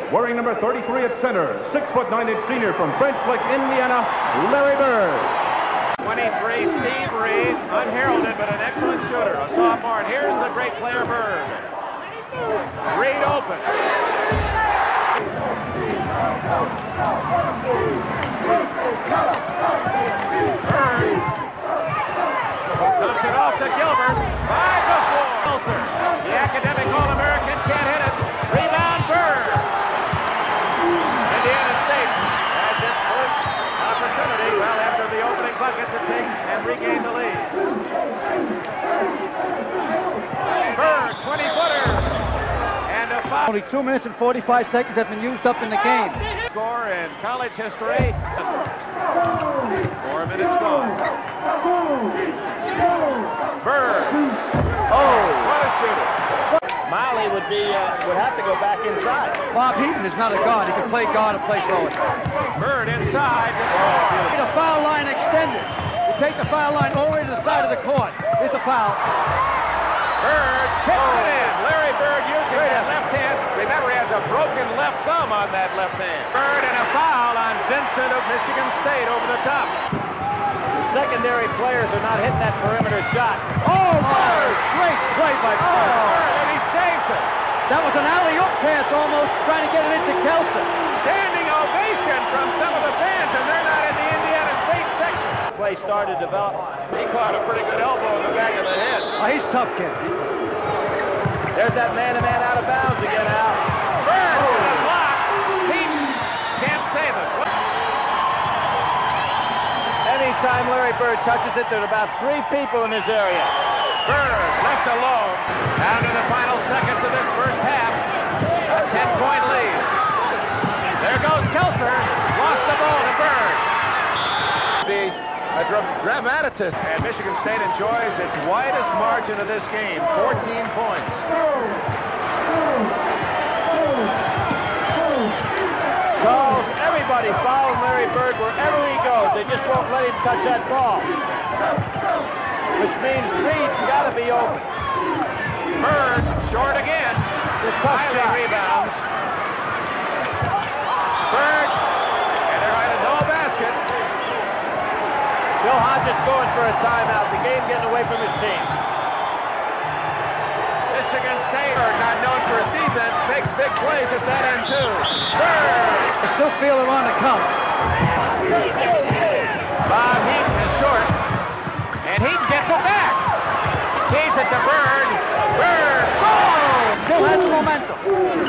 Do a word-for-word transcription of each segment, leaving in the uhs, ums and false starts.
wearing number thirty-three at center, six foot nine inch senior from French Lick, Indiana, Larry Bird. twenty-three, Steve Reed, unheralded but an excellent shooter, a sophomore. And here's the great player Bird. Reed open. Bird dumps it off to Gilbert. Five to four. Kelser, the academic All-American, can't hit it. Rebound Bird. Indiana State has its first opportunity, well, after the opening bucket, to take and regain the lead. Bird, twenty-footer. And a foul. Only two minutes and forty-five seconds have been used up in the game. Score in college history. Four minutes gone. Bird. Oh, what a shooter. Miley would be uh, would have to go back inside. Bob Heaton is not a guard. He can play guard and play forward. Bird inside to score. The foul line extended. You take the foul line all the way to the side of the court. Here's the foul. Bird kicks oh. it in. Larry Bird using that left hand. Remember, he has a broken left thumb on that left hand. Bird and a foul on Vincent of Michigan State over the top. The secondary players are not hitting that perimeter shot. Oh, Bird! Great play by Bird. Oh, and he saves it. That was an alley-oop pass almost, trying to get it into Kelser. Standing ovation from some of the fans, and they're not in the Indiana State section. Play started to develop. He caught a pretty good elbow in the back of the head. Oh, he's tough, kid. There's that man-to-man out of bounds again, Al. Bird oh. with a block. Heaton can't save it. Anytime Larry Bird touches it, there are about three people in his area. Bird left alone. Down to the final seconds of this first half. A ten-point lead. There goes Kelser. Lost the ball to Bird. The a dra dramatist. And Michigan State enjoys its widest margin of this game, fourteen points. Charles, everybody following Larry Bird wherever he goes. They just won't let him touch that ball. Which means Reed's got to be open. Bird, short again. The tough shot. Rebounds. Bird, and they're at a no basket. Bill Hodges going for a timeout. The game getting away from his team. Michigan State, not known for his defense, makes big plays at that end too. Bird! I still feel they're on the come. Bob Heaton is short. And Heaton gets it back. Keys it to Bird. Bird scores! Still has the momentum.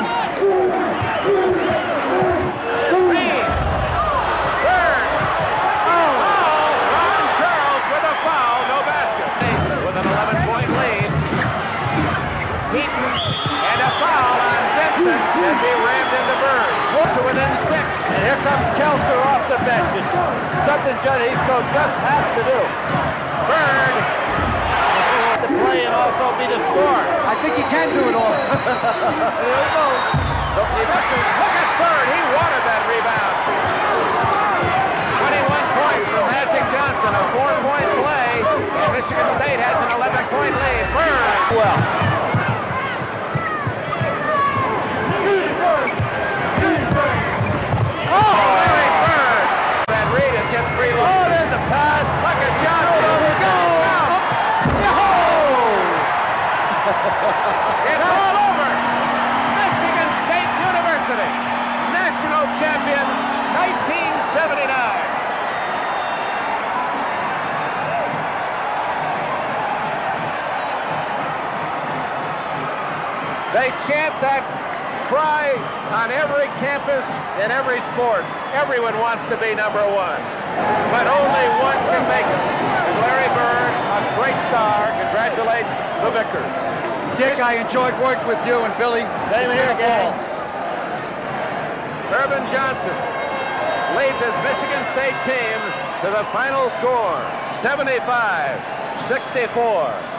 Reed. Bird. Oh! Ron Charles with a foul. No basket. With an eleven-point lead. Heaton and a foul on Vincent as he rammed into Bird. To within six. And here comes Kelser off the bench. It's something Judd Heathcote just has to do. Bird to play and also be the scorer. I think he can do it all. Here we go. Look at Bird. He wanted that rebound. twenty-one points from Magic Johnson. A four-point play. And Michigan State has an eleven-point lead. Bird. Well. Oh, Larry Bird. That Reed has hit three. Oh, there's the pass. Look at Johnson. Oh, let's go. It's all over. Michigan State University, national champions, nineteen seventy-nine. They chant that cry on every campus in every sport. Everyone wants to be number one, but only one can make it. And Larry Bird, a great star, congratulates the victor. Dick, I enjoyed working with you and Billy. Same here, gang. Urban Johnson leads his Michigan State team to the final score, seventy-five sixty-four.